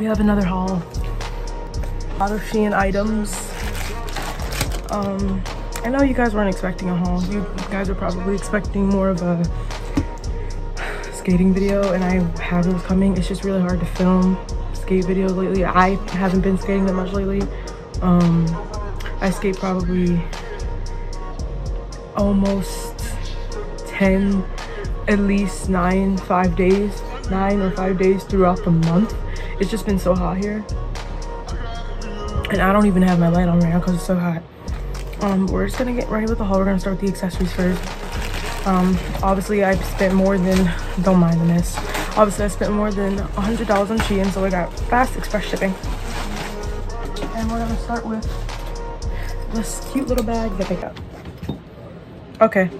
We have another haul. A lot of Shein items. I know you guys weren't expecting a haul. You guys are probably expecting more of a skating video, and I have those coming. It's just really hard to film skate videos lately. I haven't been skating that much lately. I skate probably almost 10, at least 9 or 5 days throughout the month. It's just been so hot here, and I don't even have my light on right now because it's so hot. We're just gonna get ready with the haul. We're gonna start with the accessories first. Obviously I spent more than, don't mind the mess, obviously I spent more than $100 on Shein, so I got fast express shipping. And we're gonna start with this cute little bag that I got. Okay,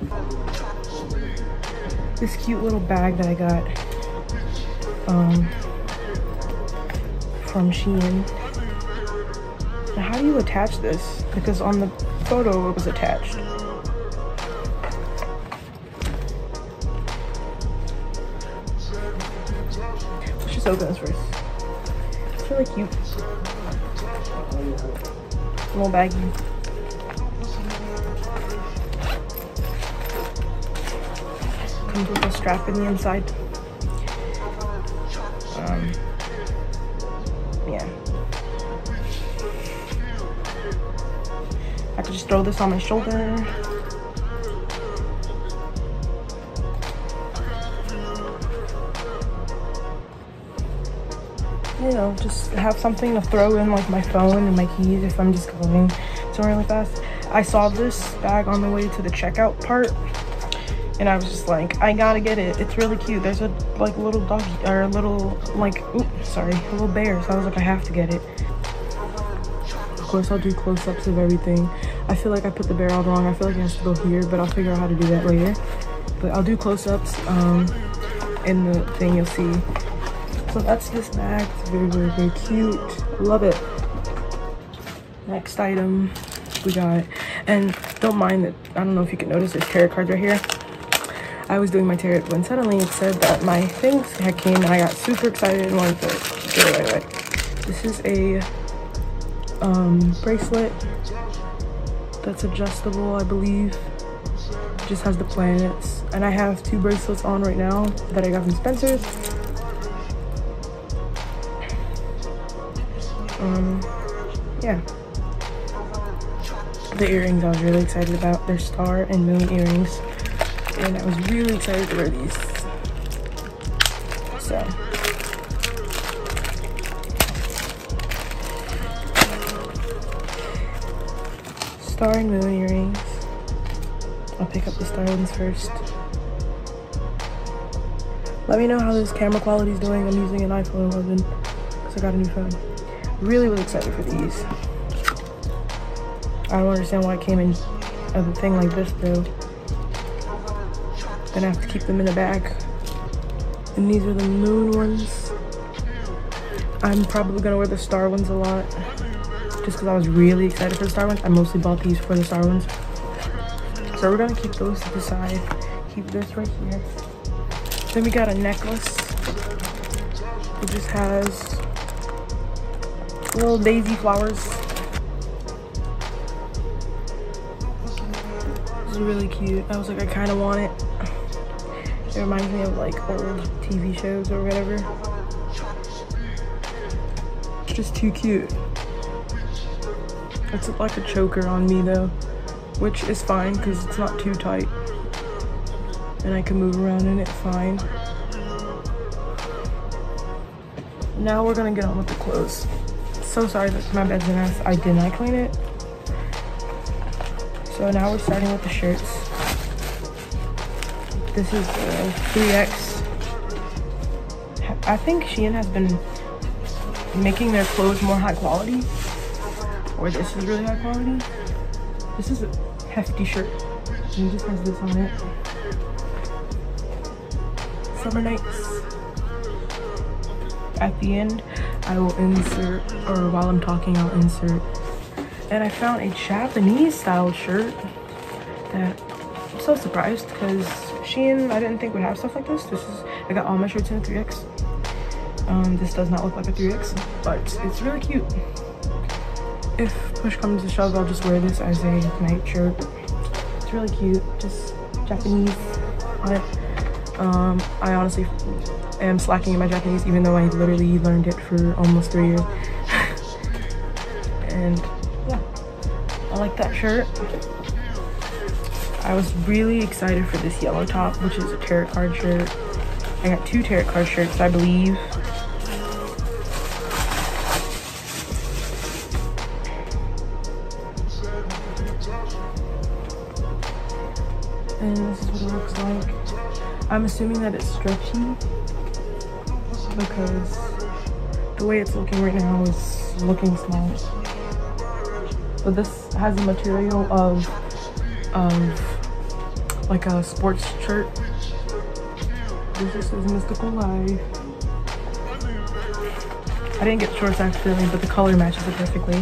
this cute little bag that I got from Shein. Now, how do you attach this? Because on the photo it was attached. Let's just open this first. It's really cute. A little baggy. Comes with a strap in the inside. Yeah. I could just throw this on my shoulder. You know, just have something to throw in, like my phone and my keys if I'm just going somewhere really fast. I saw this bag on the way to the checkout part, and I was just like, I gotta get it. It's really cute. There's a like little doggy, or a little like, oops, sorry, a little bear. So I was like, I have to get it. Of course, I'll do close-ups of everything. I feel like I put the bear all wrong. I feel like it has to go here, but I'll figure out how to do that later. But I'll do close-ups in the thing you'll see. So that's this bag. It's very, very, very cute. Love it. Next item we got, and don't mind that, I don't know if you can notice, there's tarot cards right here. I was doing my tarot when suddenly it said that my things had came, and I got super excited and wanted to get it right away. This is a bracelet that's adjustable, I believe. It just has the planets, and I have 2 bracelets on right now that I got from Spencer's. Yeah, the earrings I was really excited about. They're star and moon earrings, and I was really excited to wear these. So star and moon earrings. I'll pick up the star ones first. Let me know how this camera quality is doing. I'm using an iPhone 11 because I got a new phone. Really, really excited for these. I don't understand why it came in a thing like this though. Gonna have to keep them in the bag. And these are the moon ones. I'm probably gonna wear the star ones a lot, just because I was really excited for the star ones. I mostly bought these for the star ones. So we're gonna keep those to the side. Keep this right here. Then we got a necklace. It just has little daisy flowers. This is really cute. I was like, I kind of want it. It reminds me of like old TV shows or whatever. It's just too cute. It's like a choker on me though, which is fine because it's not too tight. And I can move around in it fine. Now we're gonna get on with the clothes. So sorry that my bed's a mess. I did not clean it. So now we're starting with the shirts. This is the 3X. I think Shein has been making their clothes more high quality. Or this is really high quality. This is a hefty shirt. And it just has this on it. Summer nights. At the end, I will insert, or while I'm talking, I'll insert. And I found a Japanese style shirt that I'm so surprised because Shein, I didn't think would have stuff like this. I got all my shirts in a 3X. This does not look like a 3X, but it's really cute. If push comes to shove, I'll just wear this as a night shirt. It's really cute, just Japanese on it. I honestly am slacking in my Japanese, even though I literally learned it for almost 3 years. And yeah, I like that shirt. I was really excited for this yellow top, which is a tarot card shirt. I got 2 tarot card shirts, I believe. And this is what it looks like. I'm assuming that it's stretchy because the way it's looking right now is looking small. But this has the material of like a sports shirt. This just says Mystical Life. I didn't get shorts accidentally, but the color matches it perfectly.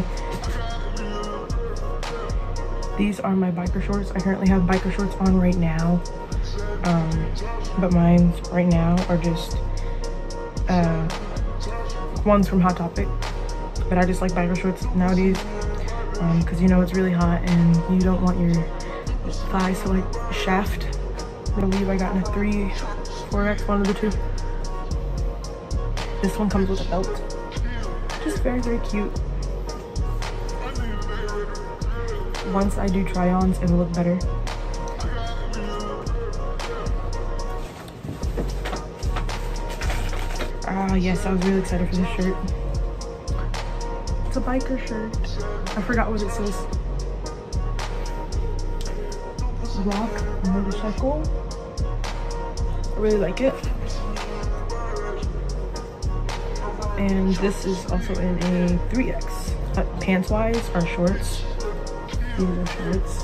These are my biker shorts. I currently have biker shorts on right now. But mine right now are just ones from Hot Topic. But I just like biker shorts nowadays because you know it's really hot and you don't want your thighs to like shaft. I believe I got in a 3, 4X, one of the 2. This one comes with a belt. Just very, very cute. Once I do try-ons, it will look better. Ah, yes, I was really excited for this shirt. It's a biker shirt. I forgot what it says. Rock motorcycle. I really like it. And this is also in a 3X. Pants wise are shorts. These are shorts.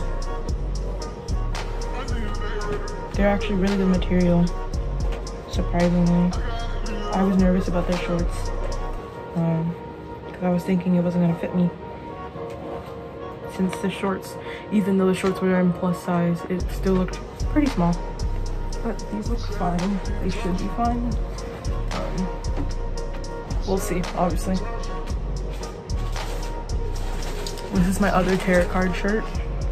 They're actually really good material, surprisingly. I was nervous about their shorts because I was thinking it wasn't gonna fit me. Since the shorts, even though the shorts were in plus size, it still looked pretty small. But these look fine. They should be fine. We'll see, obviously. This is my other tarot card shirt.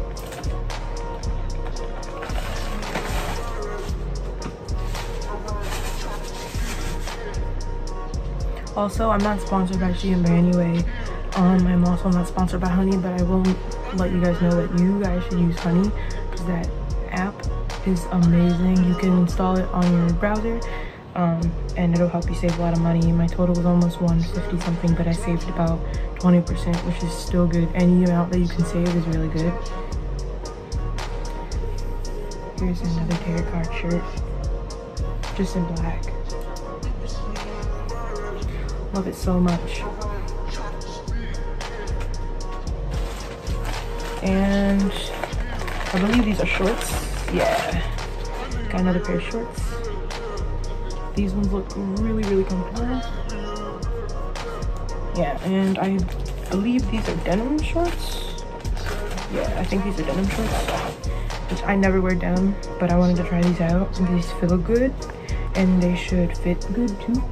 Also, I'm not sponsored by Shein by any way. I'm also not sponsored by Honey, but I will let you guys know that you guys should use Honey because that app is amazing. You can install it on your browser and it'll help you save a lot of money. My total was almost 150 something, but I saved about 20%, which is still good. Any amount that you can save is really good. Here's another tarot card shirt, just in black. Love it so much. And I believe these are shorts. Yeah, got another pair of shorts. These ones look really, really comfortable. Yeah, and I believe these are denim shorts. Yeah, I think these are denim shorts, which I never wear denim, but I wanted to try these out. These feel good, and they should fit good too.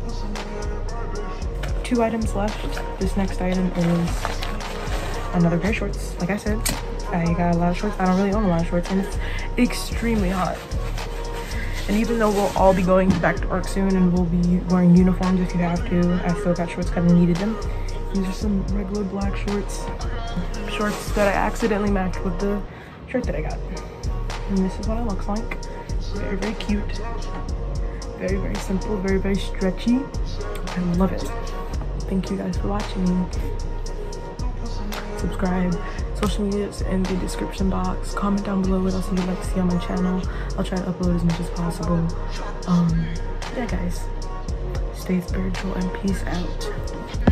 2 items left. This next item is another pair of shorts. Like I said, I got a lot of shorts. I don't really own a lot of shorts, and it's extremely hot. And even though we'll all be going back to work soon and we'll be wearing uniforms if you have to, I still got shorts because I needed them. These are some regular black shorts. Shorts that I accidentally matched with the shirt that I got. And this is what it looks like. Very, very cute. Very, very simple. Very, very stretchy. I love it. Thank you guys for watching. Subscribe. Social media is in the description box. Comment down below what else you'd like to see on my channel. I'll try to upload as much as possible. Yeah guys, stay spiritual and peace out.